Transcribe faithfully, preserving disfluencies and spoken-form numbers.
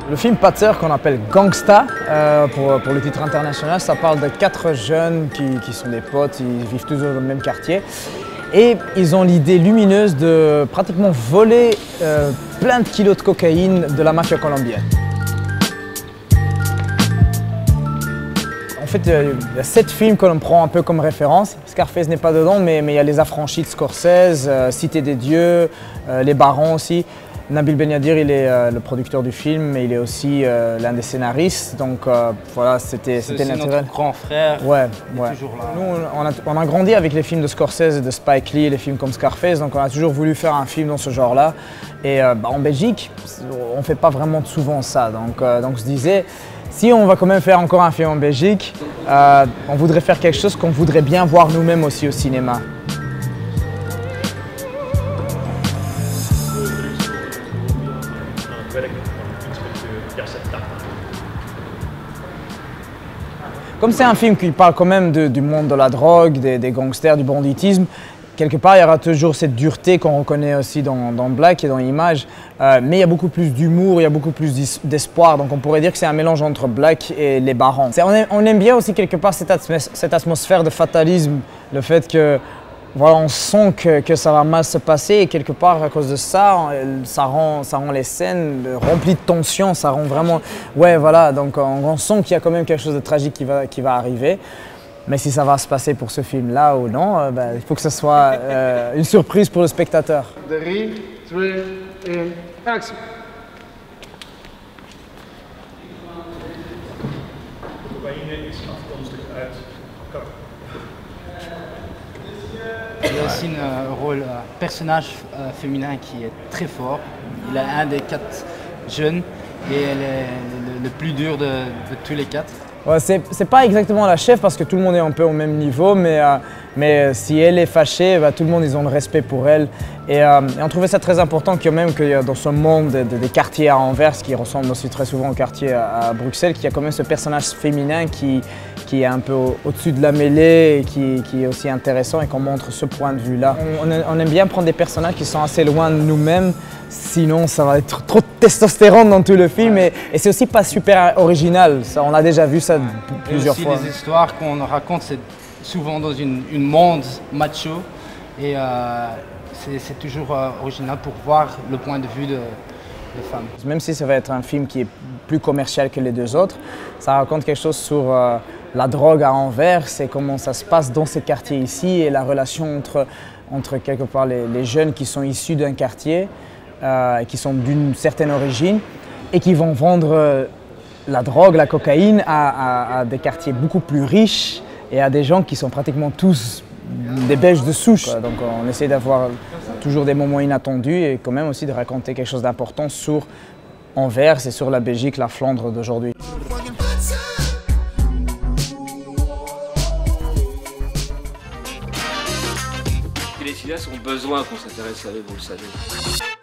Le film Patser, qu'on appelle Gangsta, euh, pour, pour le titre international, ça parle de quatre jeunes qui, qui sont des potes, ils vivent tous dans le même quartier. Et ils ont l'idée lumineuse de pratiquement voler euh, plein de kilos de cocaïne de la mafia colombienne. En fait, il y a sept films que l'on prend un peu comme référence. Scarface n'est pas dedans, mais, mais il y a Les Affranchis de Scorsese, euh, Cité des Dieux, euh, Les Barons aussi. Nabil Benyadir, il est euh, le producteur du film, mais il est aussi euh, l'un des scénaristes. Donc euh, voilà, c'était naturel. C'est notre grand frère. Ouais, il ouais. est toujours là. Nous, on a, on a grandi avec les films de Scorsese et de Spike Lee, les films comme Scarface, donc on a toujours voulu faire un film dans ce genre-là. Et euh, bah, en Belgique, on ne fait pas vraiment souvent ça. Donc, euh, donc on se disait, si on va quand même faire encore un film en Belgique, euh, on voudrait faire quelque chose qu'on voudrait bien voir nous-mêmes aussi au cinéma. Comme c'est un film qui parle quand même de, du monde de la drogue, des, des gangsters, du banditisme, quelque part il y aura toujours cette dureté qu'on reconnaît aussi dans, dans Black et dans Image, euh, mais il y a beaucoup plus d'humour, il y a beaucoup plus d'espoir, donc on pourrait dire que c'est un mélange entre Black et Les Barons. On aime, on aime bien aussi quelque part cette, atmos cette atmosphère de fatalisme, le fait que voilà, on sent que, que ça va mal se passer et quelque part à cause de ça, ça rend, ça rend les scènes remplies de tension, ça rend vraiment... Ouais, voilà, donc on, on sent qu'il y a quand même quelque chose de tragique qui va, qui va arriver. Mais si ça va se passer pour ce film-là ou non, euh, ben, il faut que ce soit euh, une surprise pour le spectateur. drie, twee, één, actie! Il y a aussi un rôle, un personnage euh, féminin qui est très fort. Il est un des quatre jeunes et elle est le, le plus dur de, de tous les quatre. Ouais, c'est pas exactement la chef parce que tout le monde est un peu au même niveau, mais, euh, mais si elle est fâchée, bah, tout le monde ils ont le respect pour elle. Et, euh, et on trouvait ça très important quand même que dans ce monde des de, de quartiers à Anvers, qui ressemble aussi très souvent au quartier à, à Bruxelles, qu'il y a quand même ce personnage féminin qui, qui est un peu au-dessus de la mêlée et qui, qui est aussi intéressant et qu'on montre ce point de vue-là. On, on aime bien prendre des personnages qui sont assez loin de nous-mêmes, sinon ça va être trop de testostérone dans tout le film et, et c'est aussi pas super original, ça, on a déjà vu ça plusieurs et aussi fois. Les histoires qu'on raconte, c'est souvent dans une, une monde macho et euh, c'est toujours euh, original pour voir le point de vue de, de femmes. Même si ça va être un film qui est plus commercial que les deux autres, ça raconte quelque chose sur euh, la drogue à Anvers et comment ça se passe dans ces quartiers ici et la relation entre, entre quelque part les, les jeunes qui sont issus d'un quartier, euh, qui sont d'une certaine origine et qui vont vendre euh, la drogue, la cocaïne à, à, à des quartiers beaucoup plus riches et à des gens qui sont pratiquement tous des Belges de souche. Donc on essaie d'avoir toujours des moments inattendus et quand même aussi de raconter quelque chose d'important sur Anvers et sur la Belgique, la Flandre d'aujourd'hui. Les cinéastes ont besoin qu'on s'intéresse à eux, vous le savez.